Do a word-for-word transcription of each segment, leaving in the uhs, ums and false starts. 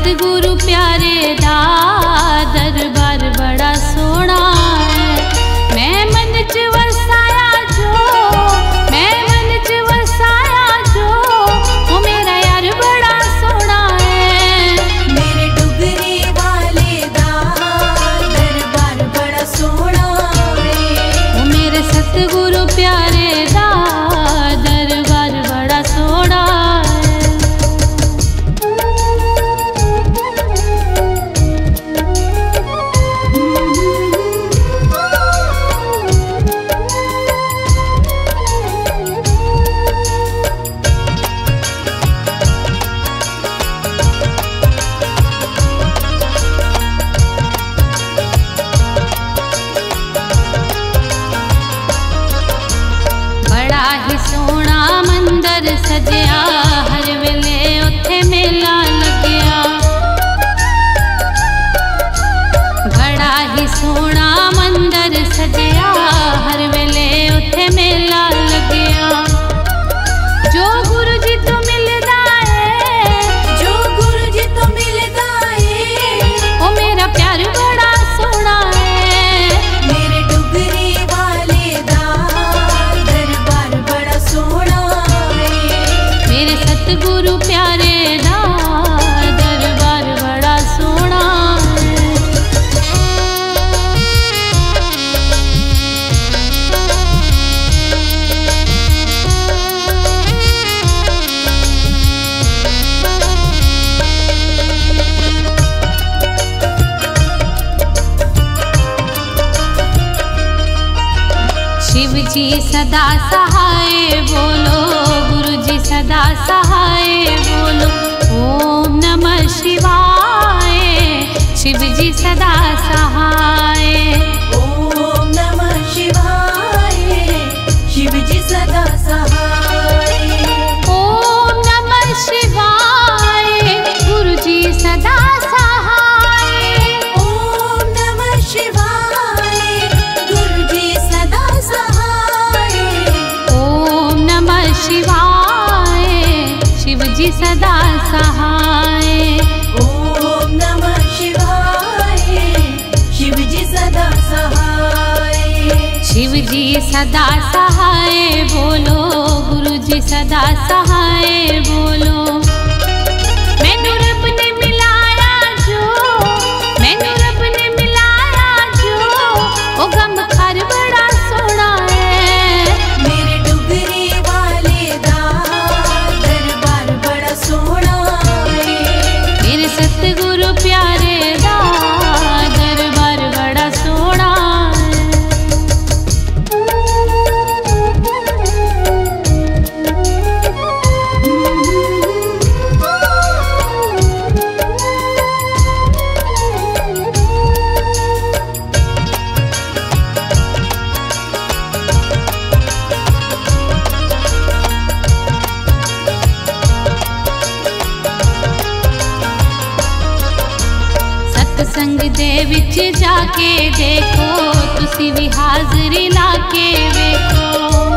सतगुरु प्यारे दा दरबार बड़ा सोना है। मैं मन च वसाया जो, मैं मन च वसाया जो, वो मेरा यार बड़ा सोना है। मेरे डुगरी वाले दा दरबार बड़ा सोना है। वो मेरे सतगुरु प्यारे दा दरबार बड़ा सोना है। बड़ा ही सोना मंदिर सजया, हर वेले उत्थे मेला लगया। बड़ा ही सोना मंदिर सजया, हर वेले उत्थे मेला लगया। जो गुरु जी तो मिलदा है, जो गुरु जी तो मिलदा है, वो मेरा प्यार बड़ा सोना है। मेरे डुगरी वाले दा दरबार बड़ा सोना है। मेरे सतगुरु प्यारे दा दरबार बड़ा सोना है। शिव जी सदा सहाय बोलो, गुरु जी सदा सहाय बोलो। ओम नमः शिवाय, शिव जी सदा सहाय। ओम नमः शिवाय, शिव जी सदा सहाय। ओम नमः शिवाय, गुरु जी सदा सहाय। ओम नमः शिवाय, गुरु जी सदा सहाय। ओम नमः शिवाय, शिव जी सदा सहाय। ओम नमः शिवाय, शिव जी सदा सहाय। शिव जी सदा सहाय बोलो, गुरु जी सदा सहाय बोलो। मैनू रब ने मिलाया जो, मैनू रब ने मिलाया जो, वो गम खर बड़ा सोना है। मेरे डुगरी वाले दा दरबार बड़ा सोना है। मेरे सतगुरु प्यारे दा दरबार बड़ा सोना है। सत्संग दे विच जाके देखो, तुसी भी हाजरी लाके वेखो।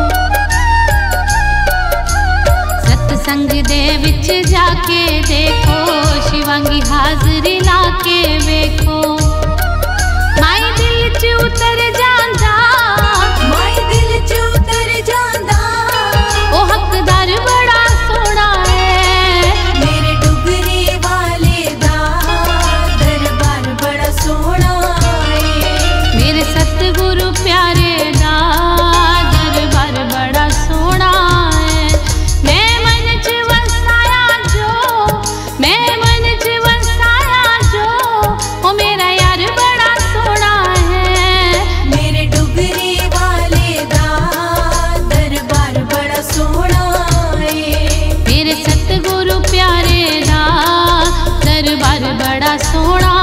सत्संग दे विच जाके देखो, शिवांगी हाजरी लाके वेखो। माई दिल च उतर जांदा, माई दिल च उतर जांदा, ओ हकदार बड़ा सोना है। मेरे डुगरी वाले दा दरबार बड़ा सोना है। मेरे सतगुरु प्यारे दा दरबार बड़ा सोना है। मैं मन च वसाया जो, मैं मन च वसाया जो, वो मेरा यार बड़ा सोना है। मेरे डुगरी वाले दा दरबार बड़ा सोना है। मेरे सतगुरु प्यारे दा दरबार बड़ा सोना